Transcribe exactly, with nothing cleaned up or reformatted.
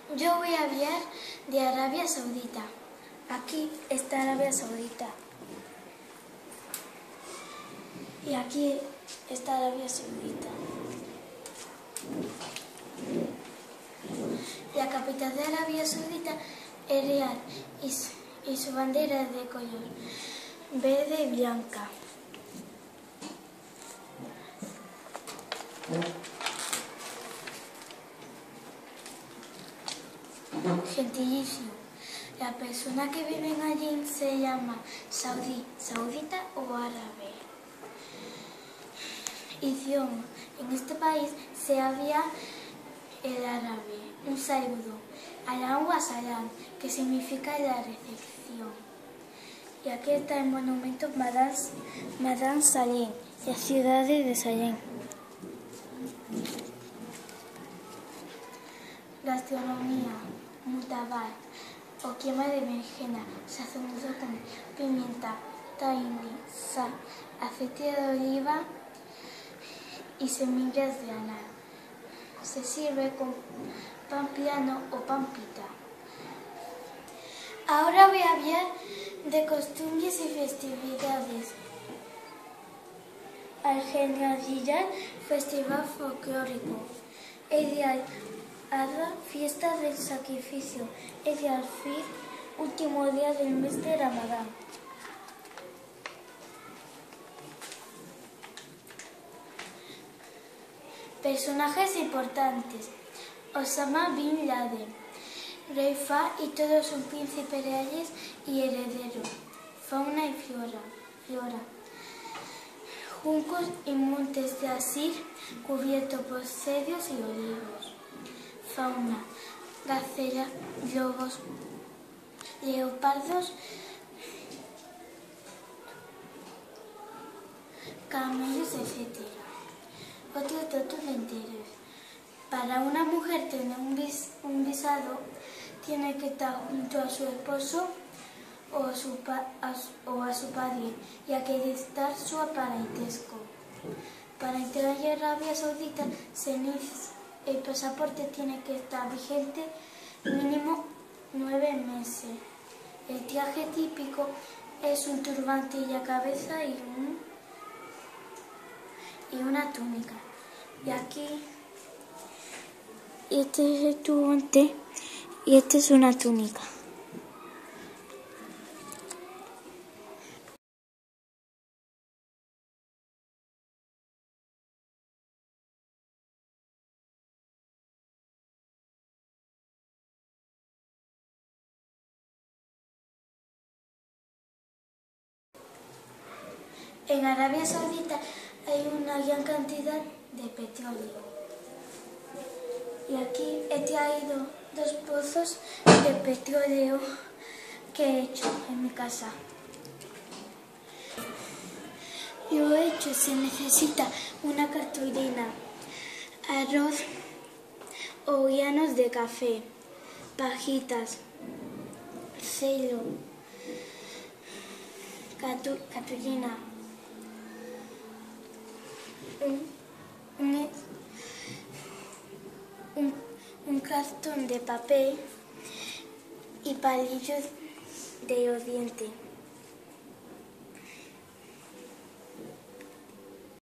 Yo voy a hablar de Arabia Saudita. Aquí está Arabia Saudita. Y aquí está Arabia Saudita. La capital de Arabia Saudita es Riad y su, y su bandera es de color verde y blanca. Gentilicio. La persona que vive allí se llama saudí, saudita o árabe. Idioma. En este país se habla el árabe, un saludo, alán wa salam, que significa la recepción. Y aquí está el monumento Madán Salem, la ciudad de Salem. Gastronomía. Mutabar o quema de berenjena, sazonado con pimienta, tahini, sal, aceite de oliva y semillas de anar. Se sirve con pan plano o pan pita. Ahora voy a hablar de costumbres y festividades. Al-Generalillah, festival folclórico. Eid al-Adha, fiesta del sacrificio. Eid al-Fitr, último día del mes de Ramadán. Personajes importantes. Osama Bin Laden, Rey Fahd y todos sus príncipes reales y herederos. Fauna y flora. flora. Juncos y montes de Asir cubiertos por cedros y olivos. Fauna. Gacela, lobos, leopardos, camellos, etcétera. Otros datos de interés. Para una mujer tener un, vis, un visado, tiene que estar junto a su esposo o a su, pa, a, o a su padre y acreditar su parentesco. Para entrar en Arabia Saudita, el pasaporte tiene que estar vigente mínimo nueve meses. El traje típico es un turbante y la cabeza y, un, y una túnica. Y aquí, este es el turbante y esta es una túnica. En Arabia Saudita hay una gran cantidad de petróleo. Y aquí he traído dos pozos de petróleo que he hecho en mi casa. Lo he hecho, se necesita una cartulina, arroz o granos de café, pajitas, celo, cartulina, un, un, un, un cartón de papel y palillos de dientes.